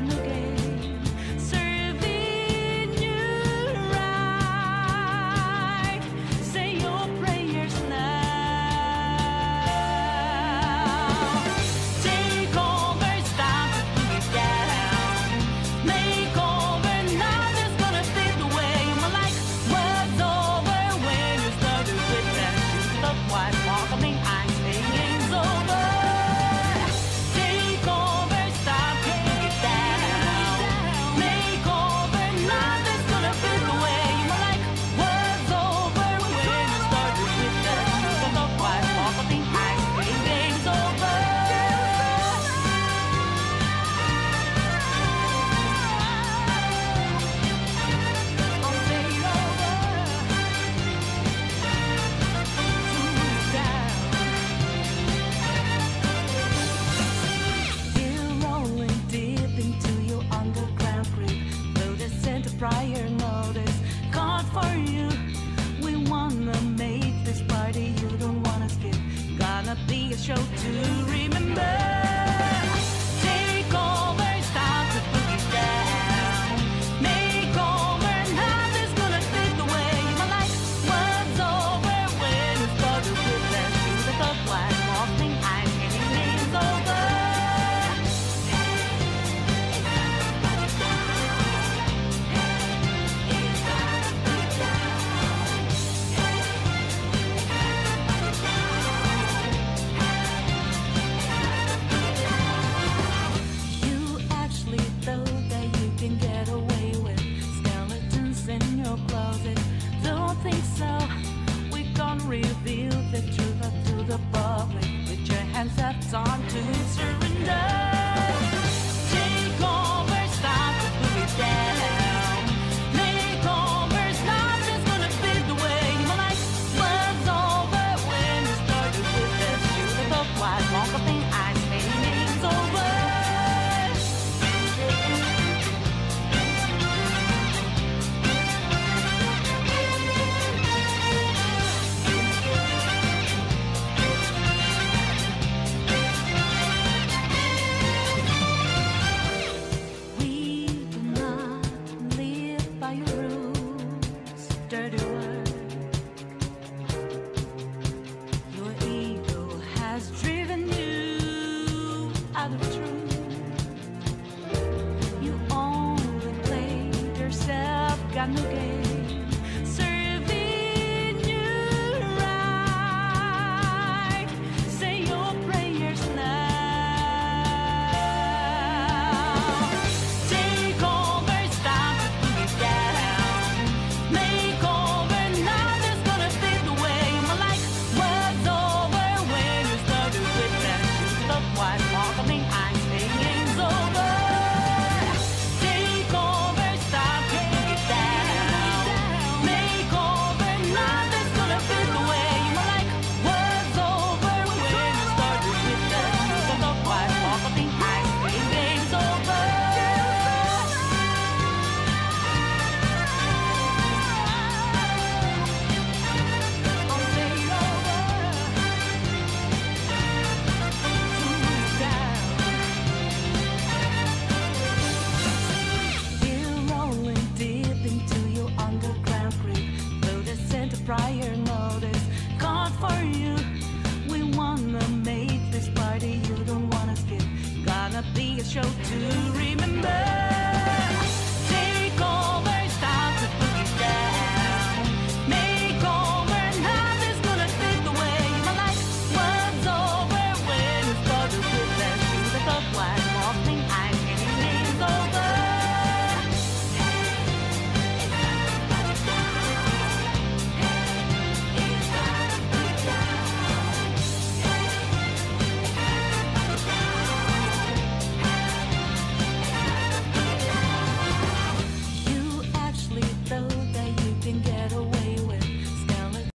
got no game, serving you right. Say your prayers now. Take over, stop the boogie down. Make over, nothing's gonna fit the way my life was over when you started with that shoot up white welcoming eyes. Game's over. Take over, stop, take it down. Make over, nothing's gonna fit the way my life was over when you started with that shoot up white welcoming eyes. Game's over. I'll say it over. Still rolling deep into your underground grip. Lotus sent a prior notice. Called for you. We wanna make this party you don't wanna skip. Gonna be a show to remember. Take over, stop the boogie down. Make over, nothing's gonna fit the way my life was over when you started with that shoe that got white walking eyes and your name's over. You actually thought that you can get away with skeletons in your closet. Don't think so. We can't reveal the truth to the public. With your hands up, time to surrender. Take over, stop the boogie down. Make over, nothing's gonna fit the way my life was over when you started with that shoe that got white welcoming eyes. Game's over. We do not live by your rules, dirty word. Your ego has driven you out of truth. You only played yourself, got no game, serving you right. Say your prayers now. Take over, stop the boogie down. Make over, nothing's gonna fit the way my life was over when you started with that shoot up white welcoming eyes. Game's over. Take over, stop, take it down. Make over, nothing's gonna fit the way my life was over when you started with that shoot up white welcoming eyes. Game's over. I'll say it over. Still rolling deep into your underground grip. Lotus sent a prior notice. Called for you. We wanna make this party you don't wanna skip. Gonna be a show to